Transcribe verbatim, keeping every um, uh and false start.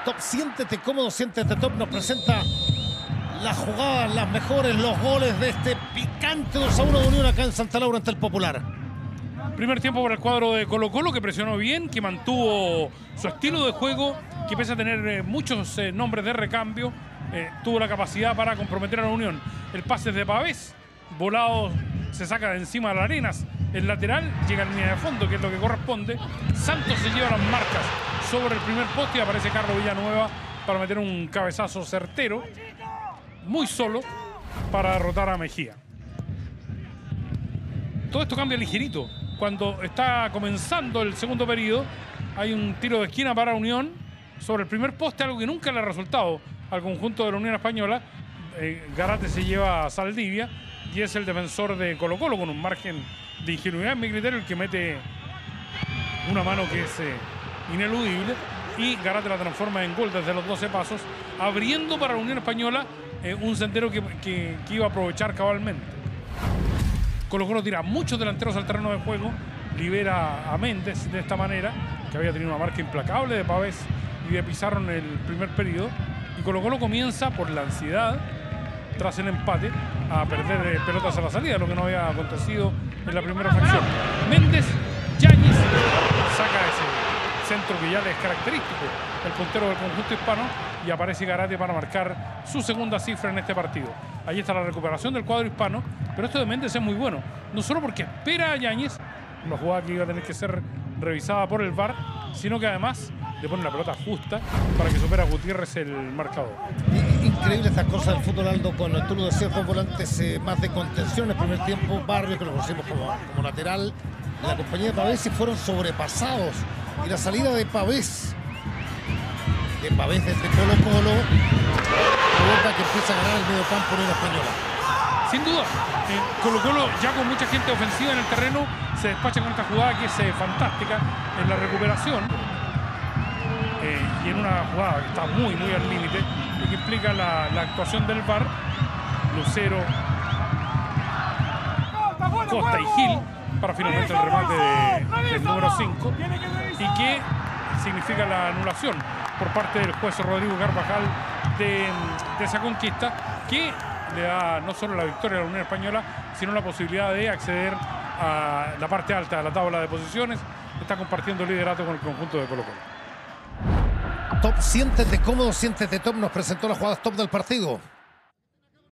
Top, siéntete cómodo, siéntete top. Nos presenta las jugadas, las mejores, los goles de este picante dos a uno de Unión acá en Santa Laura ante el Popular. Primer tiempo para el cuadro de Colo-Colo, que presionó bien, que mantuvo su estilo de juego, que pese a tener eh, muchos eh, nombres de recambio, eh, tuvo la capacidad para comprometer a la Unión. El pase es de Pavés, volado se saca de encima de las arenas, el lateral llega a la línea de fondo, que es lo que corresponde. Santos se lleva las marcas sobre el primer poste y aparece Carlos Villanueva para meter un cabezazo certero, muy solo, para derrotar a Mejía. Todo esto cambia ligerito. Cuando está comenzando el segundo periodo, hay un tiro de esquina para Unión sobre el primer poste, algo que nunca le ha resultado al conjunto de la Unión Española. Eh, Garate se lleva a Saldivia y es el defensor de Colo-Colo, con un margen de ingenuidad, en mi criterio, el que mete una mano que es eh, ineludible, y Garate la transforma en gol desde los doce pasos, abriendo para la Unión Española eh, un sendero que, que, que iba a aprovechar cabalmente. Colo-Colo tira muchos delanteros al terreno de juego, libera a Méndez de esta manera, que había tenido una marca implacable de Pavés y de Pizarro en el primer periodo, y Colo-Colo comienza por la ansiedad, tras el empate, a perder eh, pelotas a la salida, lo que no había acontecido en la primera fracción. Méndez, Yáñez, saca ese centro que ya le es característico, el puntero del conjunto hispano, y aparece Garate para marcar su segunda cifra en este partido. Ahí está la recuperación del cuadro hispano, pero esto de Méndez es muy bueno, no solo porque espera a Yáñez, una jugada que iba a tener que ser revisada por el V A R, sino que además le pone la pelota justa para que supera a Gutiérrez el marcador. Increíble estas cosas del fútbol, Aldo, cuando tú lo decías, dos volantes eh, más de contención en el primer tiempo. Barrio, que lo conocimos como, como lateral, la compañía de Pavés, y fueron sobrepasados. Y la salida de Pavés, de Pavés desde Colo-Colo, provoca que empiece a ganar el medio campo en la Española. Sin duda, eh, Colo-Colo, ya con mucha gente ofensiva en el terreno, se despacha con esta jugada que es eh, fantástica en la recuperación. Eh, y en una jugada que está muy, muy al límite, y que implica la, la actuación del V A R, Lucero, Costa y Gil, para finalmente el remate de, del número cinco, y que significa la anulación por parte del juez Rodrigo Carvajal de, de esa conquista, que le da no solo la victoria a la Unión Española, sino la posibilidad de acceder a la parte alta de la tabla de posiciones. Está compartiendo el liderato con el conjunto de Colo-Colo. Top, siéntete cómodo, siéntete top. Nos presentó las jugadas top del partido.